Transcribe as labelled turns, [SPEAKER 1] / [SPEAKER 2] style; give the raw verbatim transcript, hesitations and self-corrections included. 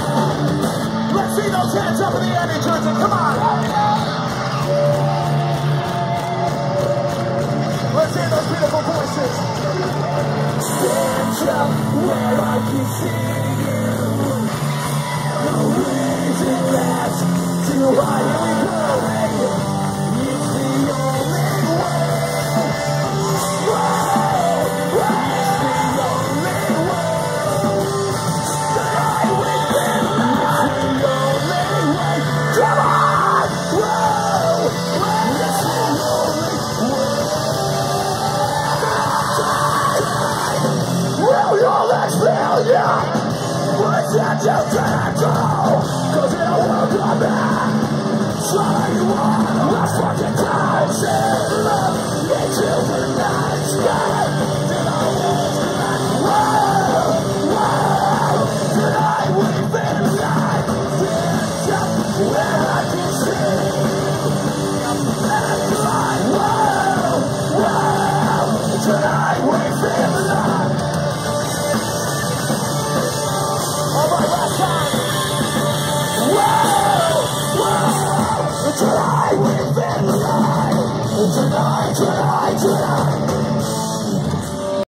[SPEAKER 1] Let's see those hands up in the air, New Jersey. Come on. Let's hear those beautiful voices. Stand up where I can see you. No reason left to hide. Here we go. It's the only way. Whoa, whoa. It's the only way. Tonight we've been alive. It's the only way. Come on. Whoa, whoa. It's the only way. Will your legs fail ya? Where's that you can't go? Cause it won't come back. Try you on a fucking clouds and love into the night sky. Then I won't cry. Whoa, whoa. Tonight we've been alive. Stand up where I can see. And fly. Whoa, whoa. Tonight we've been alive. Alright, last time. Whoa, whoa. Tonight we've been alive. Tonight, tonight, tonight.